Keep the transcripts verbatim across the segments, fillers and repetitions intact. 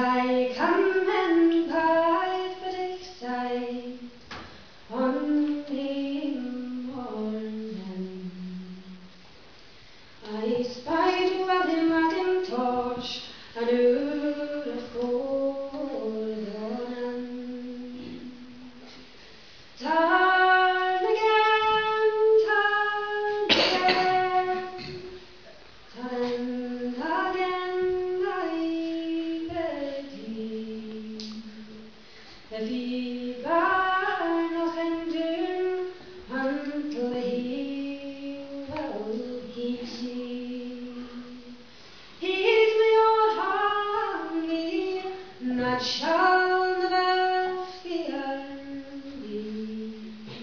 I come and by for dich sei on the morning, I spied you at the Macintosh and out of Auchindoun. Turn again, turn again, turn again, I bid thee. If ye burn of Auchindoun until he will heed ye, heed me your honey, that shall never fear thee.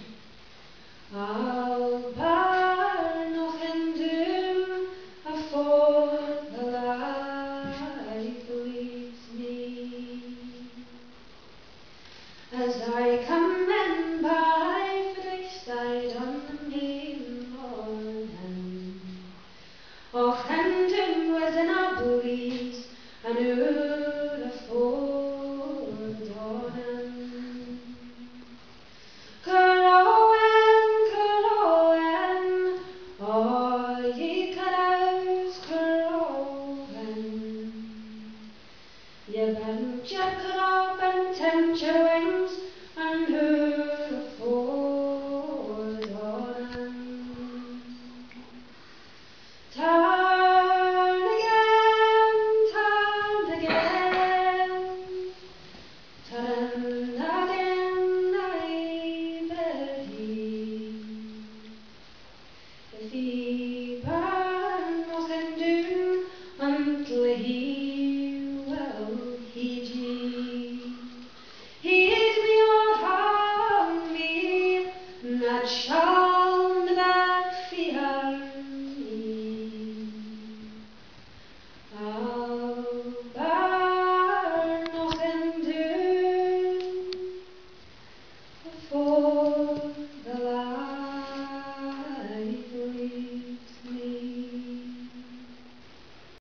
I'll burn of Auchindoun afore the light leaves me. As I come in by for dich side on the morning, Auchindoun was in a breeze and out of Auchindoun. Currowen, currowen, all ye cows currowen. Ye bend your crop and tend your wings and out of Auchindoun. Turn again, turn again, turn again, I bid thee. If ye